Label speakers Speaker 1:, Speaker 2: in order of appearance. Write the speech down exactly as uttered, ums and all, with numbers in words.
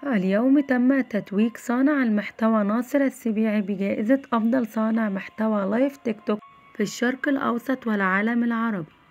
Speaker 1: اليوم تم تتويج صانع المحتوى ناصر السبيعي بجائزة أفضل صانع محتوى لايف تيك توك في الشرق الأوسط والعالم العربي.